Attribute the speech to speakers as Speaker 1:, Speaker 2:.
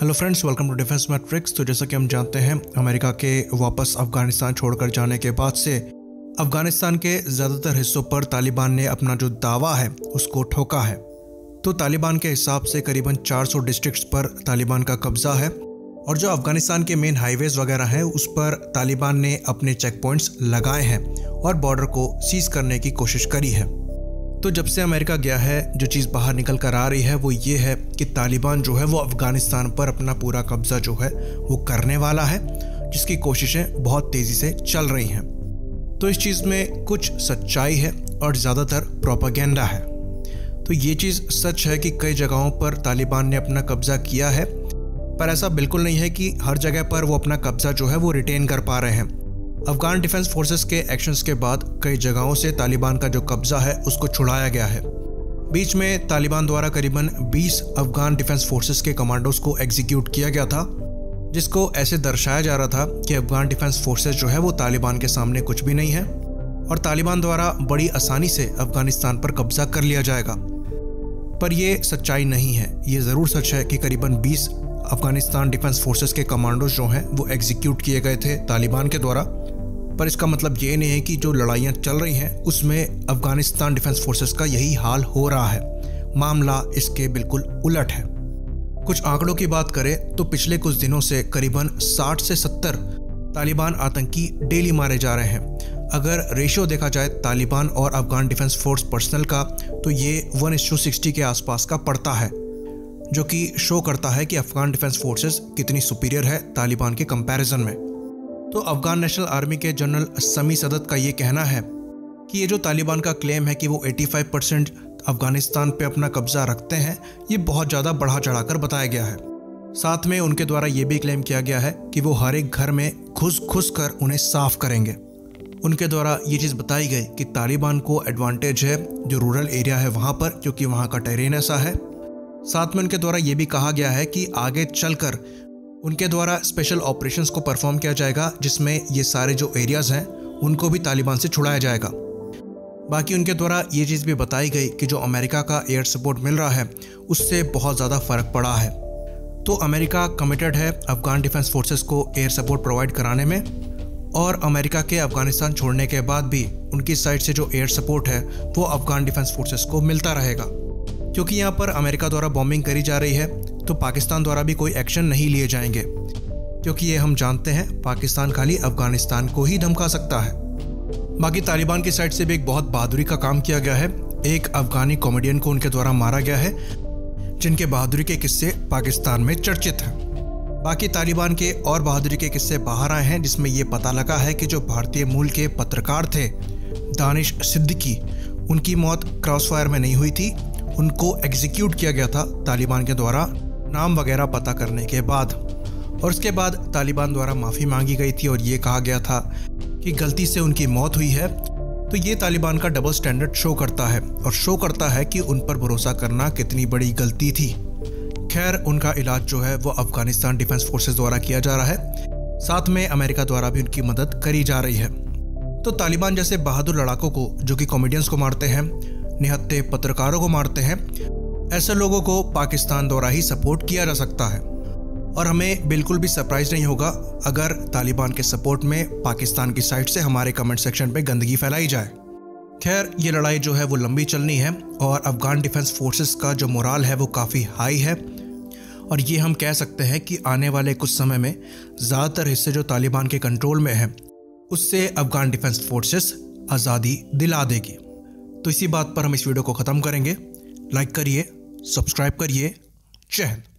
Speaker 1: Hello friends, welcome to defence matrix. तो जैसा कि हम जानते हैं, अमेरिका के वापस अफगानिस्तान छोड़कर जाने के बाद से अफगानिस्तान के ज़्यादातर हिस्सों पर तालिबान ने अपना जो दावा है उसको ठोका है। तो तालिबान के हिसाब से करीबन 400 डिस्ट्रिक्ट्स पर तालिबान का कब्जा है और जो अफगानिस्तान के मेन हाईवेज़ वगैरह हैं उस पर तालिबान ने अपने चेक पॉइंट्स लगाए हैं और बॉर्डर को सीज करने की कोशिश करी है। तो जब से अमेरिका गया है, जो चीज़ बाहर निकल कर आ रही है वो ये है कि तालिबान जो है वो अफगानिस्तान पर अपना पूरा कब्जा जो है वो करने वाला है, जिसकी कोशिशें बहुत तेज़ी से चल रही हैं। तो इस चीज़ में कुछ सच्चाई है और ज़्यादातर प्रोपेगेंडा है। तो ये चीज़ सच है कि कई जगहों पर तालिबान ने अपना कब्जा किया है, पर ऐसा बिल्कुल नहीं है कि हर जगह पर वो अपना कब्जा जो है वो रिटेन कर पा रहे हैं। अफगान डिफेंस फोर्सेस के एक्शंस के बाद कई जगहों से तालिबान का जो कब्जा है उसको छुड़ाया गया है। बीच में तालिबान द्वारा करीबन 20 अफगान डिफेंस फोर्सेस के कमांडोज को एग्जीक्यूट किया गया था, जिसको ऐसे दर्शाया जा रहा था कि अफगान डिफेंस फोर्सेस जो है वो तालिबान के सामने कुछ भी नहीं है और तालिबान द्वारा बड़ी आसानी से अफगानिस्तान पर कब्जा कर लिया जाएगा। पर यह सच्चाई नहीं है। ये ज़रूर सच है कि करीबन 20 अफगानिस्तान डिफेंस फोर्सेस के कमांडोज जो हैं वो एग्जीक्यूट किए गए थे तालिबान के द्वारा, पर इसका मतलब ये नहीं है कि जो लड़ाइयाँ चल रही हैं उसमें अफगानिस्तान डिफेंस फोर्सेस का यही हाल हो रहा है। मामला इसके बिल्कुल उलट है। कुछ आंकड़ों की बात करें तो पिछले कुछ दिनों से करीबन 60 से 70 तालिबान आतंकी डेली मारे जा रहे हैं। अगर रेशियो देखा जाए तालिबान और अफगान डिफेंस फोर्स पर्सनल का, तो ये 1:60 के आसपास का पड़ता है, जो कि शो करता है कि अफगान डिफेंस फोर्सेस कितनी सुपीरियर है तालिबान के कंपैरिजन में। तो अफगान नेशनल आर्मी के जनरल समी सदत का ये कहना है कि ये जो तालिबान का क्लेम है कि वो 85% अफगानिस्तान पे अपना कब्जा रखते हैं, ये बहुत ज़्यादा बढ़ा चढ़ाकर बताया गया है। साथ में उनके द्वारा ये भी क्लेम किया गया है कि वो हर एक घर में घुस कर उन्हें साफ करेंगे। उनके द्वारा ये चीज़ बताई गई कि तालिबान को एडवांटेज है जो रूरल एरिया है वहाँ पर, क्योंकि वहाँ का टेरेन ऐसा है। साथ में उनके द्वारा ये भी कहा गया है कि आगे चलकर उनके द्वारा स्पेशल ऑपरेशंस को परफॉर्म किया जाएगा, जिसमें ये सारे जो एरियाज़ हैं उनको भी तालिबान से छुड़ाया जाएगा। बाकी उनके द्वारा ये चीज़ भी बताई गई कि जो अमेरिका का एयर सपोर्ट मिल रहा है उससे बहुत ज़्यादा फ़र्क पड़ा है। तो अमेरिका कमिटेड है अफगान डिफेंस फोर्सेस को एयर सपोर्ट प्रोवाइड कराने में, और अमेरिका के अफगानिस्तान छोड़ने के बाद भी उनकी साइड से जो एयर सपोर्ट है वो अफगान डिफेंस फोर्सेस को मिलता रहेगा। क्योंकि यहाँ पर अमेरिका द्वारा बॉम्बिंग करी जा रही है तो पाकिस्तान द्वारा भी कोई एक्शन नहीं लिए जाएंगे, क्योंकि ये हम जानते हैं पाकिस्तान खाली अफगानिस्तान को ही धमका सकता है। बाकी तालिबान की साइड से भी एक बहुत बहादुरी का काम किया गया है। एक अफगानी कॉमेडियन को उनके द्वारा मारा गया है, जिनके बहादुरी के किस्से पाकिस्तान में चर्चित हैं। बाकी तालिबान के और बहादुरी के किस्से बाहर आए हैं, जिसमें ये पता लगा है कि जो भारतीय मूल के पत्रकार थे दानिश सिद्दीकी, उनकी मौत क्रॉसफायर में नहीं हुई थी। उनको एग्जीक्यूट किया गया था तालिबान के द्वारा नाम वगैरह पता करने के बाद, और उसके बाद तालिबान द्वारा माफ़ी मांगी गई थी और ये कहा गया था कि गलती से उनकी मौत हुई है। तो ये तालिबान का डबल स्टैंडर्ड शो करता है और शो करता है कि उन पर भरोसा करना कितनी बड़ी गलती थी। खैर, उनका इलाज जो है वो अफगानिस्तान डिफेंस फोर्सेस द्वारा किया जा रहा है, साथ में अमेरिका द्वारा भी उनकी मदद करी जा रही है। तो तालिबान जैसे बहादुर लड़ाकों को, जो कि कॉमेडियंस को मारते हैं, निहत्थे पत्रकारों को मारते हैं, ऐसे लोगों को पाकिस्तान द्वारा ही सपोर्ट किया जा सकता है। और हमें बिल्कुल भी सरप्राइज नहीं होगा अगर तालिबान के सपोर्ट में पाकिस्तान की साइड से हमारे कमेंट सेक्शन पे गंदगी फैलाई जाए। खैर, ये लड़ाई जो है वो लंबी चलनी है और अफगान डिफेंस फोर्सेस का जो मोराल है वो काफ़ी हाई है, और ये हम कह सकते हैं कि आने वाले कुछ समय में ज़्यादातर हिस्से जो तालिबान के कंट्रोल में है उससे अफगान डिफेंस फोर्सेस आज़ादी दिला देगी। तो इसी बात पर हम इस वीडियो को ख़त्म करेंगे। लाइक करिए, सब्सक्राइब करिए। जय हिंद।